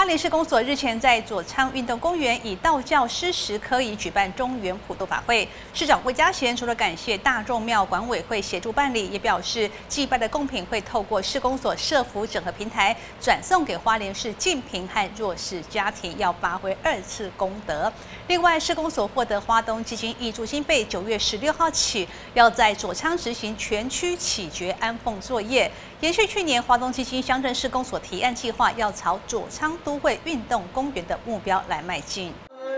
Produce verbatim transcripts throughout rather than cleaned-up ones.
莲市公所日前在左昌运动公园以道教施食科仪举办中元普渡法会。市长魏家贤除了感谢大众庙管委会协助办理，也表示祭拜的贡品会透过市公所社福整合平台转送给花莲市近贫和弱势家庭，要发挥二次功德。另外，市公所获得花东基金挹注经费，九月十六号起要在左昌执行全区起觉安奉作业，延续去年花东基金乡镇市公所提案计划，要朝左昌都会运动公园的目标来迈进。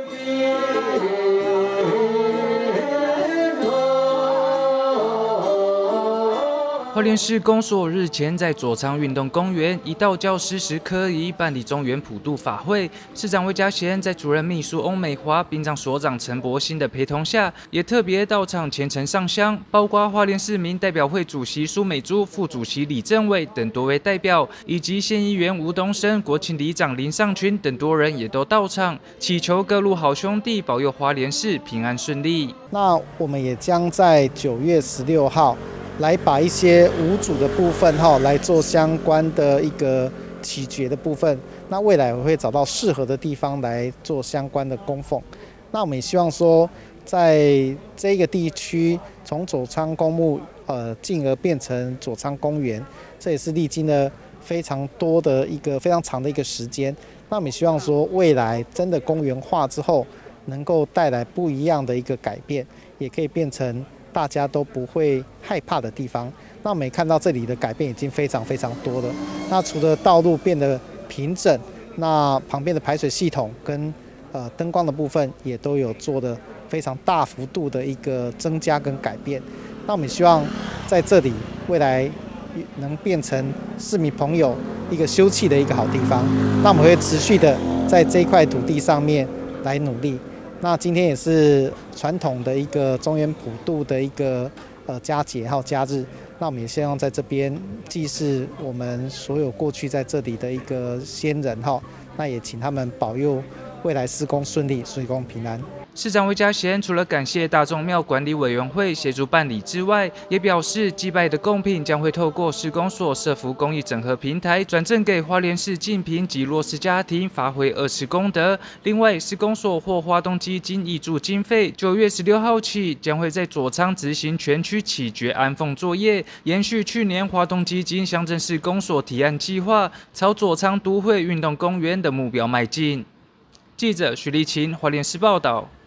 花莲市公所日前在左昌运动公园以道教施食科仪办理中元普渡法会，市长魏家贤在主任秘书翁美华、殡葬所长陈柏兴的陪同下，也特别到场虔诚上香，包括花莲市民代表会主席苏美珠、副主席李正伟等多位代表，以及县议员吴东升、国庆里长林尚群等多人也都到场，祈求各路好兄弟保佑花莲市平安顺利。 那我们也将在九月十六号。来把一些无主的部分哈来做相关的一个祈珏的部分，那未来我会找到适合的地方来做相关的供奉。那我们也希望说，在这个地区从左昌公墓呃进而变成左昌公园，这也是历经了非常多的一个非常长的一个时间。那我们也希望说，未来真的公园化之后，能够带来不一样的一个改变，也可以变成大家都不会害怕的地方。那我们也看到这里的改变已经非常非常多了。那除了道路变得平整，那旁边的排水系统跟呃灯光的部分也都有做的非常大幅度的一个增加跟改变。那我们希望在这里未来能变成市民朋友一个休憩的一个好地方。那我们会持续的在这块土地上面来努力。那今天也是传统的一个中元普渡的一个呃佳节还有佳日，那我们也希望在这边祭祀我们所有过去在这里的一个先人哈，那也请他们保佑未来施工顺利，施工平安。 市长魏家贤除了感谢大众庙管理委员会协助办理之外，也表示祭拜的贡品将会透过市公所社福公益整合平台转赠给花莲市近贫及弱势家庭，发挥二次功德。另外，市公所获花东基金挹注经费，九月十六号起将会在左昌执行全区起觉安奉作业，延续去年花东基金乡镇市公所提案计划，朝左昌都会运动公园的目标迈进。记者徐立琴，花莲市报道。